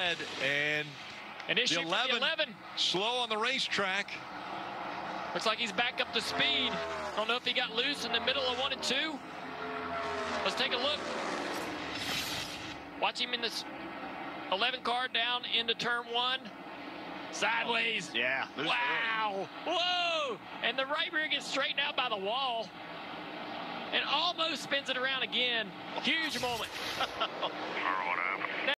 ahead, and issue the 11, 11 slow on the racetrack. Looks like he's back up to speed. I don't know if he got loose in the middle of 1 and 2. Let's take a look. Watch him in this 11 car down into turn 1. Sideways. Yeah. Wow. Whoa. And the right rear gets straightened out by the wall. And almost spins it around again. Huge moment.